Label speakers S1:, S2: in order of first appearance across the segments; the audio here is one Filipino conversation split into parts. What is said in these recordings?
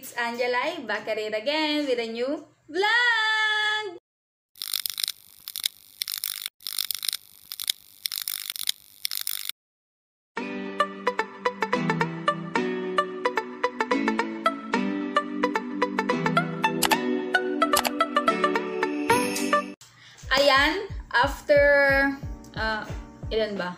S1: It's Angelai back at it again with a new vlog! Ayan, after, ilan ba?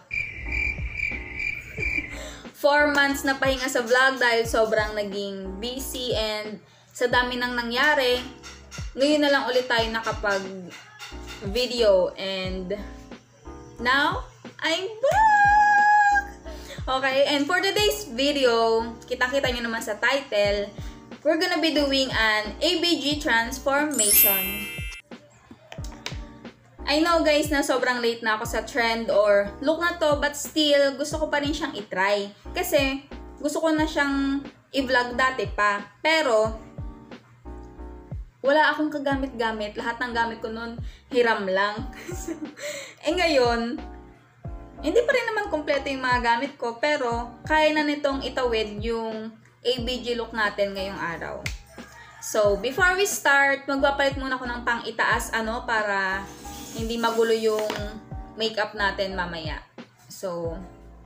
S1: 4 months na pahinga sa vlog dahil sobrang naging busy and sa dami nang nangyari, ngayon na lang ulit tayo nakapag-video and now, I'm back! Okay, and for today's video, kita-kita nyo naman sa title, we're gonna be doing an ABG transformation. I know guys na sobrang late na ako sa trend or look na to, but still gusto ko pa rin siyang itry. Kasi gusto ko na siyang i-vlog dati pa. Pero wala akong kagamit-gamit. Lahat ng gamit ko nun hiram lang. Ngayon, hindi pa rin naman kompleto yung mga gamit ko, pero kaya na nitong itawid yung ABG look natin ngayong araw. So, before we start, magpapalit muna ako ng pang-itaas para hindi magulo yung makeup natin mamaya. So,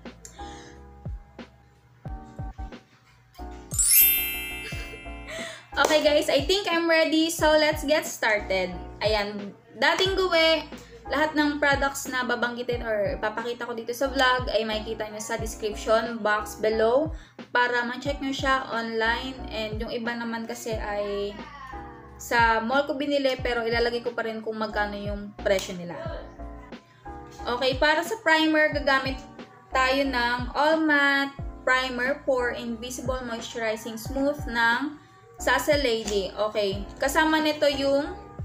S1: okay guys, I think I'm ready. So, let's get started. Ayan, dating gawe, lahat ng products na babanggitin or papakita ko dito sa vlog ay makikita nyo sa description box below para ma-check nyo siya online. And yung iba naman kasi ay sa mall ko binili, pero ilalagay ko pa rin kung magkano yung presyo nila. Okay, para sa primer, gagamit tayo ng All Matte Primer Pore Invisible Moisturizing Smooth ng Sassy Lady. Okay, kasama nito yung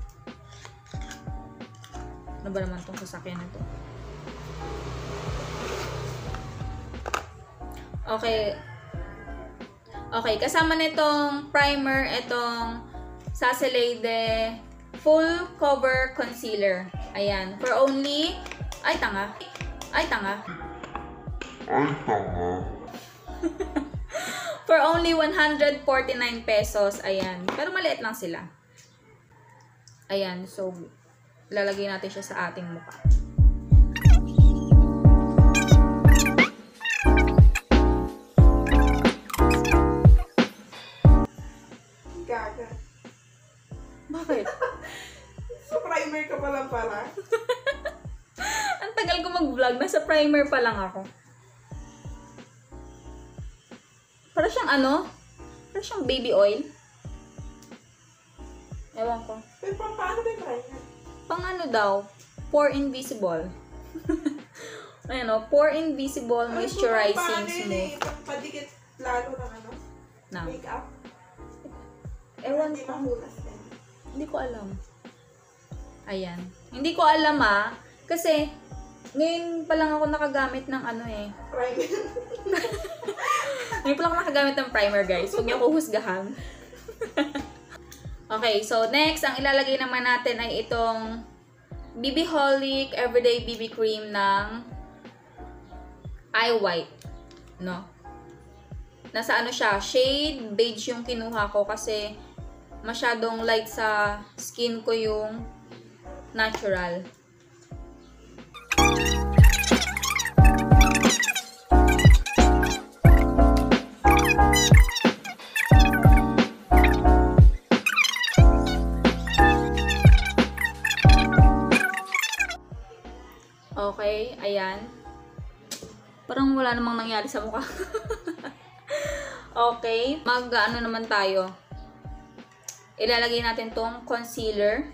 S1: ano ba naman itong sasakyan na to? Okay, kasama nitong primer, itong Sassy Lady Full Cover Concealer. Ayan. For only... Ay, tanga. For only 149 pesos. Ayan. Pero maliit lang sila. Ayan. So, lalagay natin siya sa ating mukha.
S2: Gaga.
S1: Bakit?
S2: Sa primer ka pa lang pala.
S1: Ang tagal ko mag-vlog. Nasa primer pa lang ako. Para siyang Para siyang baby oil. Ewan ko.
S2: Pero paano ba yung primer?
S1: Pang daw? Pore Invisible. Ayan Pore Invisible Moisturizing Smooth.
S2: Padikit lalo ng makeup?
S1: Ewan
S2: Hindi
S1: ko.
S2: mahulas din.
S1: Hindi ko alam. Ayan. Hindi ko alam kasi ngayon pa lang ako nakagamit ng
S2: Primer.
S1: Ngayon pa lang ako nakagamit ng primer guys. Huwag niyo ako husgahan. Okay, so next, ang ilalagay naman natin ay itong BB Holic Everyday BB Cream ng Eye White. No? Nasa siya, shade beige yung kinuha ko kasi masyadong light sa skin ko yung natural. Okay, ayan. Parang wala namang nangyari sa mukha. Okay, naman tayo. Ilalagay natin tong concealer.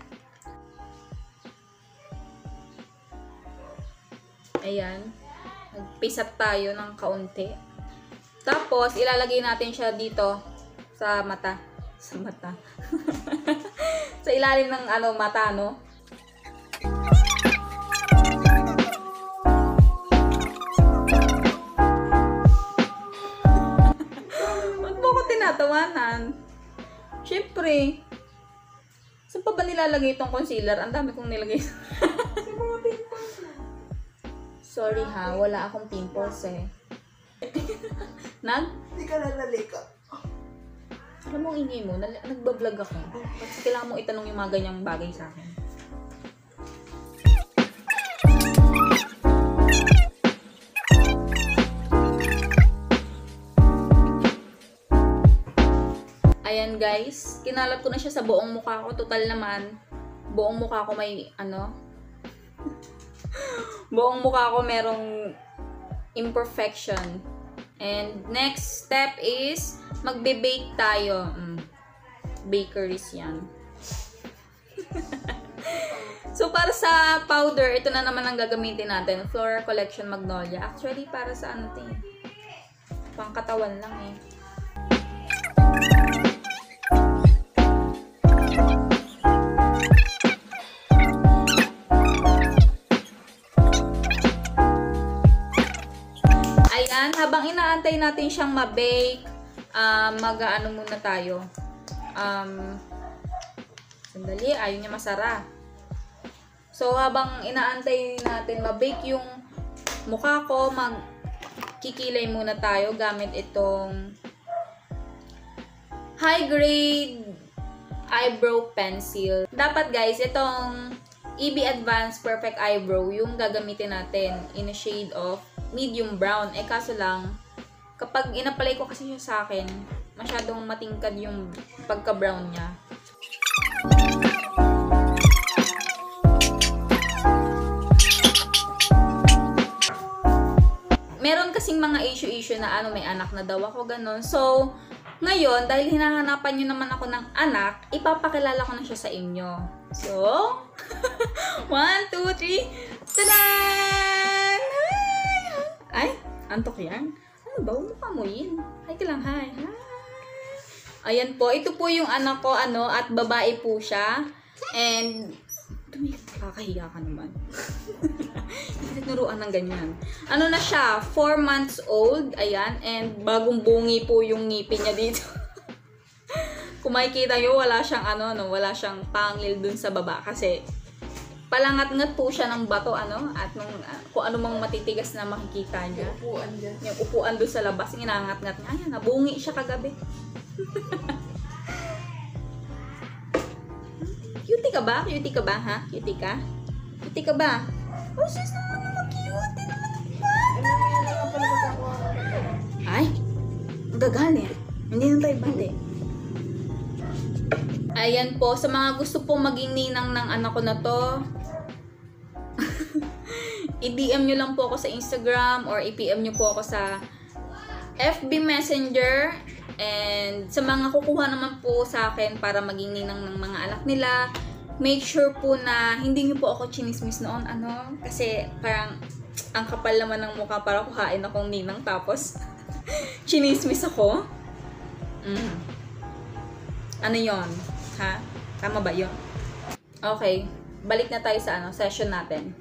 S1: Ayan. Nagpisat tayo ng kaunti. Tapos, ilalagay natin siya dito sa mata. Sa mata. Sa ilalim ng mata, no? Huwag mo ko tinatawanan. Siyempre, saan pa ba nilalagay itong concealer? Ang dami kong nilagay.
S2: Sa mga pimples na.
S1: Sorry wala akong pimples Nag?
S2: Hindi ka nalalik.
S1: Alam mo, ingay mo, nagbablog ako. Kasi kailangan mong itanong yung mga ganyang bagay sa akin. Ayan guys, kinalap ko na siya sa buong mukha ko. Total naman, buong mukha ko may buong mukha ko merong imperfection. And next step is magbe-bake tayo. Bakeries yan. So para sa powder, ito na naman ang gagamitin natin. Flora Collection Magnolia. Actually, para sa ano ito eh. Pangkatawan lang eh. Ayan, habang inaantay natin siyang ma-bake, mag-ano muna tayo. Sandali, ayaw niya masara. So, habang inaantay natin ma-bake yung mukha ko, magkikilay muna tayo gamit itong high-grade eyebrow pencil. Dapat guys, itong EB Advanced Perfect Eyebrow yung gagamitin natin in a shade of medium brown. Eh kaso lang, kapag in-apply ko kasi siya sa akin, masyadong matingkad yung pagka-brown niya. Meron kasing mga issue na may anak na daw ako, ganun. So, ngayon, dahil hinahanapan nyo naman ako ng anak, ipapakilala ko na siya sa inyo. So, 1, 2, 3, tadan! Ay, antok yan. Ano ba? Huwag mo kamuyin. Hi ka lang, hi. Hi. Ayan po. Ito po yung anak ko, at babae po siya. And, kakahiya ka naman. Hindi tinuruan ng ganyan. Ano na siya? 4 months old. Ayan. And, bagong bungi po yung ngipin niya dito. Kung makikita nyo, wala siyang wala siyang pangil dun sa baba. Kasi, palangat-ngat po siya ng bato, at kung ano mang matitigas na makikita niya.
S2: Yung upuan dyan.
S1: Yung upuan doon sa labas, inangat-ngat niya. Ayan, nabungi siya kagabi. Cutie ka ba? Cutie ka ba, ha? Cutie ka? Cutie ka ba? Oh, sis naman cute. Ay, gagalit. Hindi na tayo bate. Ayan po, sa mga gusto pong maging ninang ng anak ko na to, i-DM nyo lang po ako sa Instagram or i-PM nyo po ako sa FB Messenger. And sa mga kukuha naman po sa akin para maging ninang ng mga anak nila, make sure po na hindi nyo po ako chinismis noon, kasi parang ang kapal naman ng mukha para kuhain akong ninang tapos chinismis ako. Ano yon? Ha? Tama ba yon? Okay, balik na tayo sa session natin.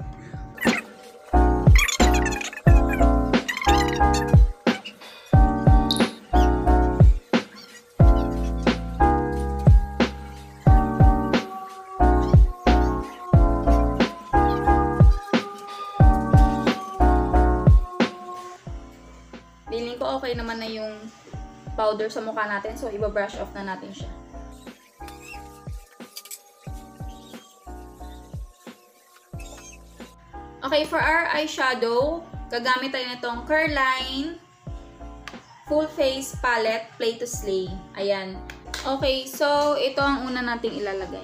S1: Feeling ko okay naman na yung powder sa mukha natin, so iba-brush off na natin siya. Okay, for our eyeshadow, gagamit tayo nitong Curline Full Face Palette Play to Slay. Ayan. Okay, so ito ang una nating ilalagay.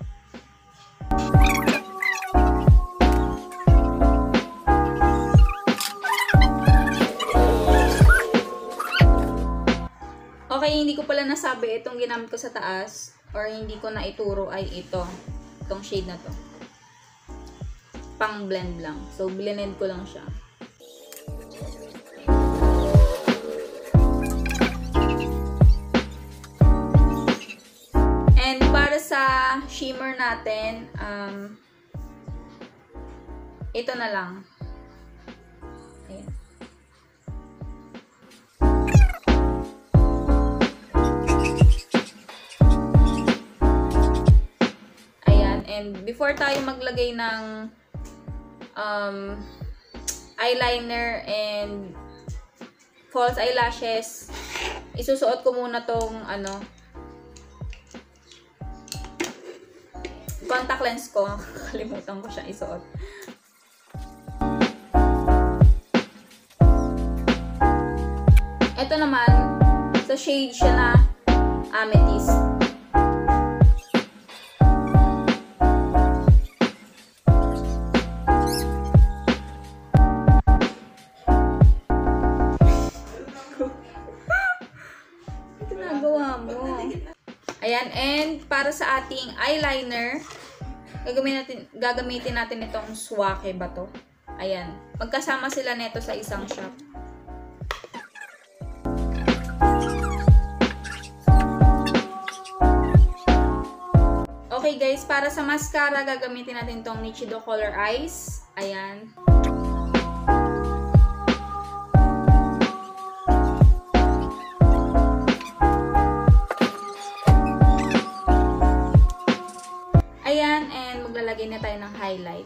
S1: Okay, hindi ko pala nasabi itong ginamit ko sa taas or hindi ko na ituro ay itong shade na to. Pang blend lang. So, blended ko lang siya. And para sa shimmer natin, ito na lang. Ayan. Ayan. And before tayo maglagay ng eyeliner and false eyelashes, isusuot ko muna tong ano, contact lens ko. Kalimutan ko siya isuot. Ito naman, sa shade siya na amethyst. Ginagawa mo. Ayan, and para sa ating eyeliner, gagamitin natin itong Swake ba to? Ayan, magkasama sila neto sa isang shop. Okay guys, para sa mascara, gagamitin natin itong Nichido Color Eyes. Ayan. Ayan, and maglalagay na tayo ng highlight.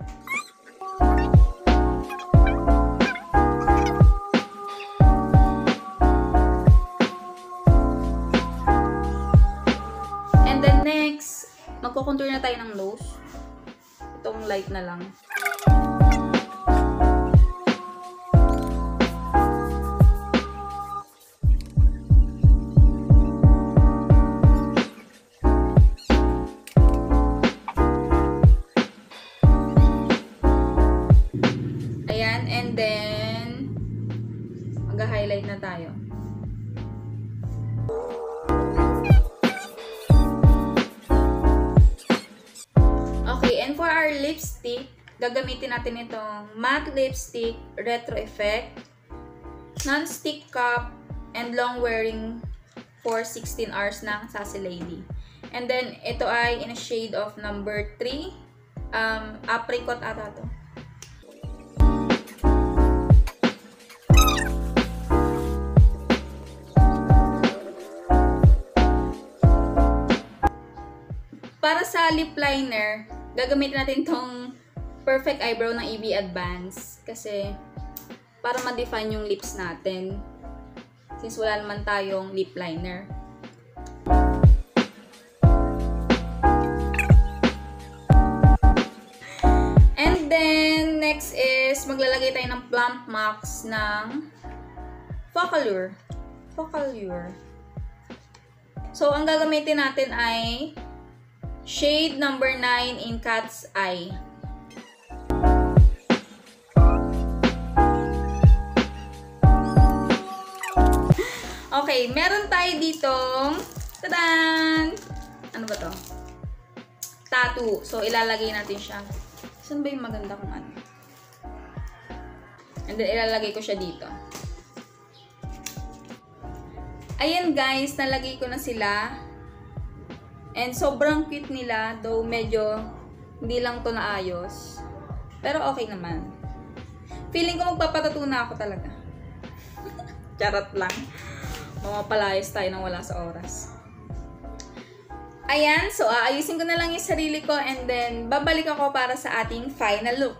S1: And then next, magko-contour na tayo ng nose. Itong light na lang. And then, mag-highlight na tayo. Okay, and for our lipstick, gagamitin natin itong matte lipstick, retro effect, non-stick cup, and long wearing for 16 hours ng Sassy Lady. And then, ito ay in a shade of number 3. Apricot ata to. Para sa lip liner, gagamitin natin tong Perfect Eyebrow ng EB Advance. Kasi, para ma-define yung lips natin. Since wala naman tayong lip liner. And then, next is, maglalagay tayo ng Plump Max ng Focallure. So, ang gagamitin natin ay shade number 9 in Cat's Eye. Okay, meron tayo ditong tadan! Ano ba to? Tattoo. So, ilalagay natin siya. Saan ba yung maganda kung ano? And then, ilalagay ko siya dito. Ayan guys, nalagay ko na sila. And sobrang cute nila, though medyo hindi lang to naayos. Pero okay naman. Feeling ko magpapatattoo na ako talaga. Charot lang. Mamapalayas tayo nang wala sa oras. Ayan, so aayusin ko na lang yung sarili ko and then babalik ako para sa ating final look.